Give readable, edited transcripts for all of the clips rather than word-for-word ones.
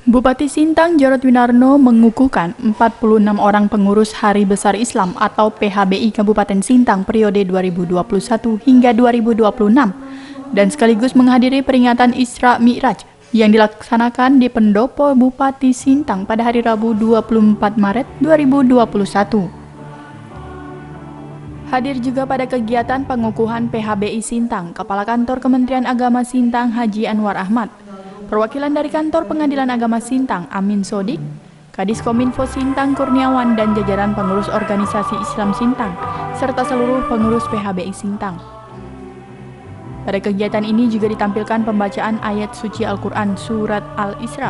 Bupati Sintang Jarod Winarno mengukuhkan 46 orang pengurus Hari Besar Islam atau PHBI Kabupaten Sintang periode 2021 hingga 2026 dan sekaligus menghadiri peringatan Isra Mi'raj yang dilaksanakan di Pendopo Bupati Sintang pada hari Rabu 24 Maret 2021. Hadir juga pada kegiatan pengukuhan PHBI Sintang, Kepala Kantor Kementerian Agama Sintang Haji Anwar Ahmad, perwakilan dari Kantor Pengadilan Agama Sintang Amin Sodik, Kadis Kominfo Sintang Kurniawan dan jajaran pengurus organisasi Islam Sintang, serta seluruh pengurus PHBI Sintang. Pada kegiatan ini juga ditampilkan pembacaan ayat suci Al-Quran Surat Al-Isra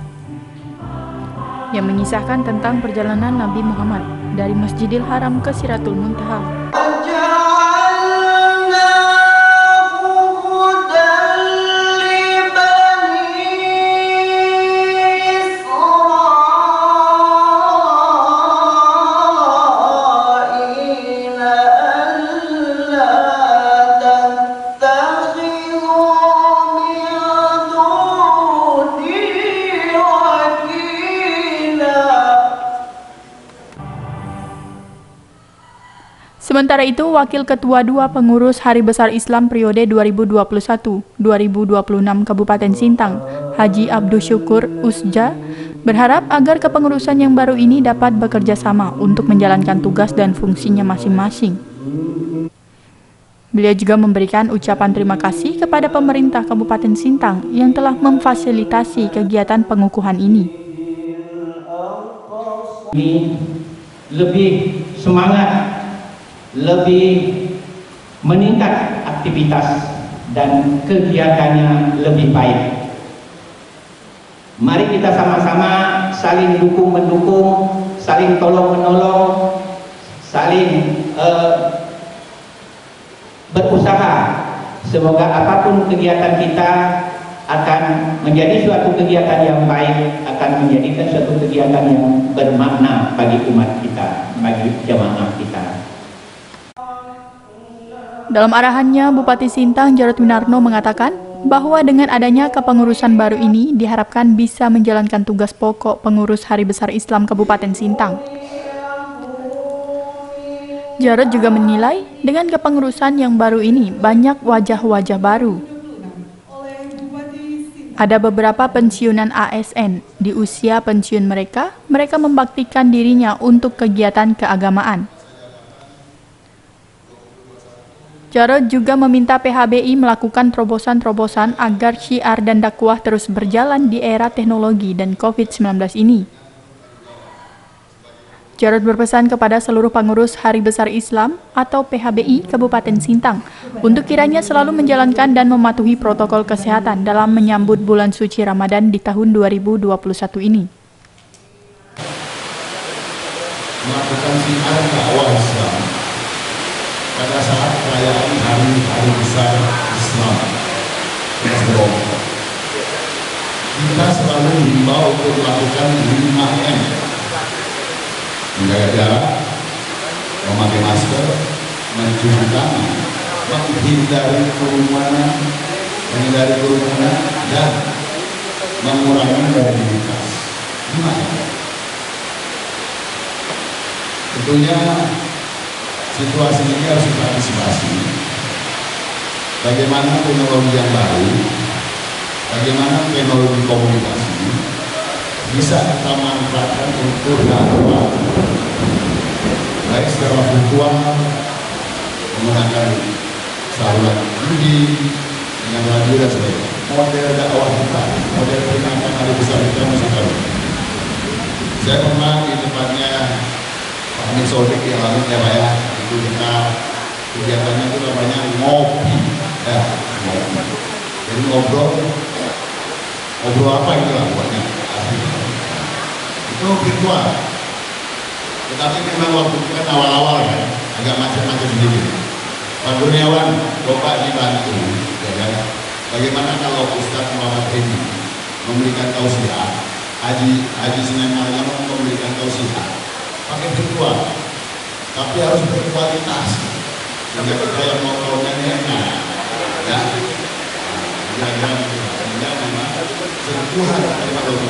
yang mengisahkan tentang perjalanan Nabi Muhammad dari Masjidil Haram ke Siratul Muntaha. Sementara itu, Wakil Ketua 2 Pengurus Hari Besar Islam periode 2021-2026 Kabupaten Sintang, Haji Abdul Syukur Usja, berharap agar kepengurusan yang baru ini dapat bekerja sama untuk menjalankan tugas dan fungsinya masing-masing. Beliau juga memberikan ucapan terima kasih kepada pemerintah Kabupaten Sintang yang telah memfasilitasi kegiatan pengukuhan ini. Lebih semangat, lebih meningkat aktivitas dan kegiatannya lebih baik. Mari kita sama-sama saling dukung-mendukung, saling tolong-menolong, saling berusaha. Semoga apapun kegiatan kita akan menjadi suatu kegiatan yang baik, akan menjadikan suatu kegiatan yang bermakna bagi umat kita, bagi jamaah kita. Dalam arahannya, Bupati Sintang Jarod Winarno mengatakan bahwa dengan adanya kepengurusan baru ini diharapkan bisa menjalankan tugas pokok pengurus Hari Besar Islam Kabupaten Sintang. Jarod juga menilai dengan kepengurusan yang baru ini banyak wajah-wajah baru. Ada beberapa pensiunan ASN. Di usia pensiun mereka membaktikan dirinya untuk kegiatan keagamaan. Jarod juga meminta PHBI melakukan terobosan-terobosan agar syiar dan dakwah terus berjalan di era teknologi dan COVID-19 ini. Jarod berpesan kepada seluruh pengurus Hari Besar Islam atau PHBI Kabupaten Sintang untuk kiranya selalu menjalankan dan mematuhi protokol kesehatan dalam menyambut bulan suci Ramadan di tahun 2021 ini. Melakukan syiar dakwah Islam pada saat perayaan Hari Besar Islam. Kita selalu dihimbau untuk melakukan 5M: menjaga jarak, memakai masker, mencuci tangan, menghindari kerumunan, dan mengurangi mobilitas. 5M. Tentunya situasi ini harus kita antisipasi. Bagaimana teknologi yang baru, bagaimana teknologi komunikasi bisa kita manfaatkan untuk dakwah, baik secara virtual, menggunakan saluran video, dengan radio dan sebagainya. Model dakwah kita, model peringatan Hari Besar kita masih baru. Saya pernah di tempatnya Pak Amin Sodik yang lalu ya Pak ya. Itu kita kegiatannya itu namanya ngopi, ya, ngopi. Jadi ngobrol apa itu lah buatnya, itu virtual. Tetapi memang waktu itu kan awal-awal kan, agak macam-macam sedikit. Pak Kurniawan coba dibantu, ya kan? Bagaimana kalau Ustadz Muhammad ini memberikan tausiah, Haji Sinan Al-Yaman memberikan tausiah pakai virtual, tapi harus berkualitas. Sehingga kita yang mau nyanyi enak, ya. Memang sentuhan teknologi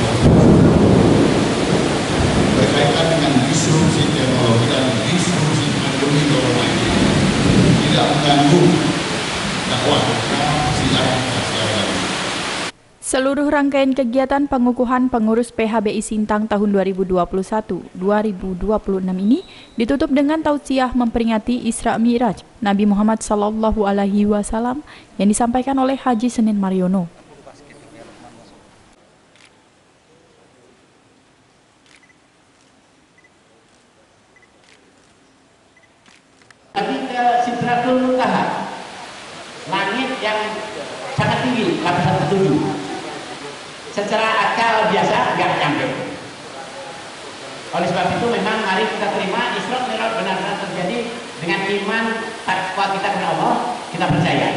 berkaitan dengan disrupsi teknologi dan disrupsi pandemi corona ini tidak mengganggu dakwah siar secara. Seluruh rangkaian kegiatan pengukuhan pengurus PHBI Sintang tahun 2021-2026 ini ditutup dengan tausiah memperingati Isra Mi'raj Nabi Muhammad SAW yang disampaikan oleh Haji Senin Mariono. Tapi ke Sidratul Muntaha, langit yang sangat tinggi, lapisan 7. Secara akal biasa nggak nyampe. Oleh sebab itu memang mari kita terima Isra Mi'raj benar-benar terjadi dengan iman takwa kita kepada Allah, kita percaya.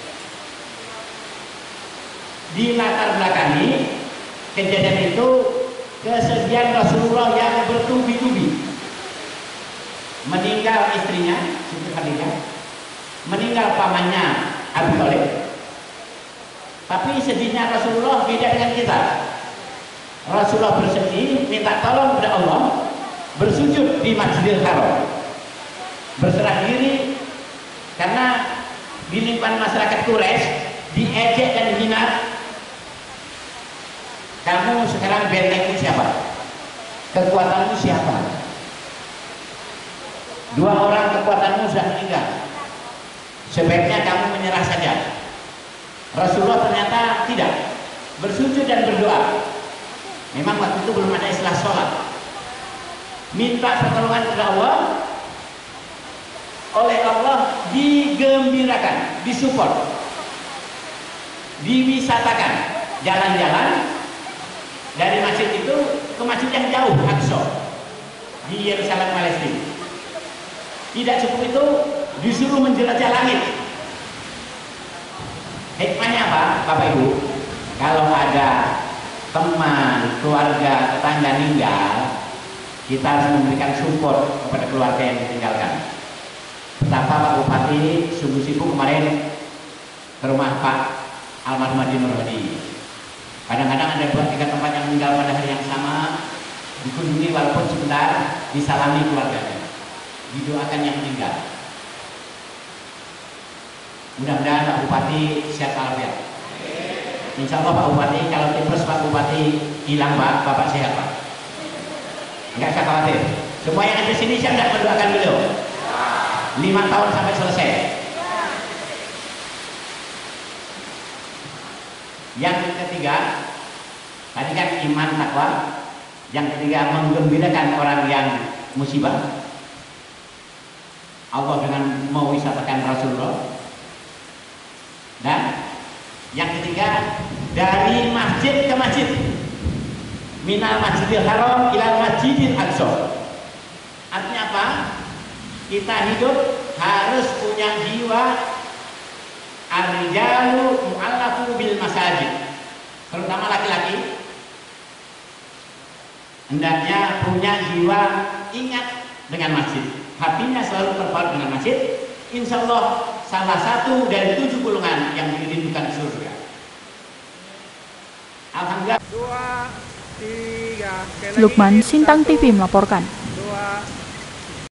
Di latar belakangi kejadian itu kesedihan Rasulullah yang bertubi-tubi. Meninggal istrinya, Siti Khadijah, meninggal pamannya Abu Thalib. Tapi sedihnya Rasulullah beda dengan kita. Rasulullah bersedih, minta tolong kepada Allah, bersujud di Masjidil Haram, berserah diri karena di lingkungan masyarakat Quraisy diejek dan dihina. Kamu sekarang bentengmu siapa? Kekuatanmu siapa? 2 orang kekuatanmu sudah meninggal. Sebaiknya kamu menyerah saja. Rasulullah ternyata tidak, bersujud dan berdoa. Memang waktu itu belum ada istilah sholat. Minta pertolongan kepada Allah, oleh Allah digembirakan, disupport, diwisatakan, jalan-jalan dari masjid itu ke masjid yang jauh, Aqsa, di Yerusalem, Palestina. Tidak cukup itu, disuruh menjelajah langit. Hikmahnya apa, Bapak Ibu? Kalau ada teman, keluarga, tetangga meninggal, kita harus memberikan support kepada keluarga yang ditinggalkan. Betapa Pak Bupati sungguh sibuk kemarin ke rumah Pak almarhum Haji Nur Hadi. Kadang-kadang ada 2-3 tempat yang meninggal pada hari yang sama, dikunjungi walaupun sebentar, disalami keluarganya, didoakan yang meninggal. Mudah-mudahan Pak Bupati sehat walafiat. Insya Allah Pak Bupati, kalau tipes Pak Bupati hilang Pak, Bapak sehat Pak. Enggak usah khawatir. Semua yang ada di sini saya tidak mendoakan beliau. 5 tahun sampai selesai. Yang ketiga, tadi kan iman takwa. Yang ketiga, menggembirakan orang yang musibah. Allah dengan mewisatakan Rasulullah. Dan yang ketiga, dari masjid ke masjid, minal Masjidil Haram ilal Masjidil Aqsa. Artinya apa? Kita hidup harus punya jiwa ar-rijalu mu'allafu bil masajid, terutama laki-laki hendaknya punya jiwa ingat dengan masjid, hatinya selalu terpaut dengan masjid. Insya Allah salah satu dari 7 golongan yang dirindukan surga. Alhamdulillah. 2, 3. Lukman, Sintang TV melaporkan.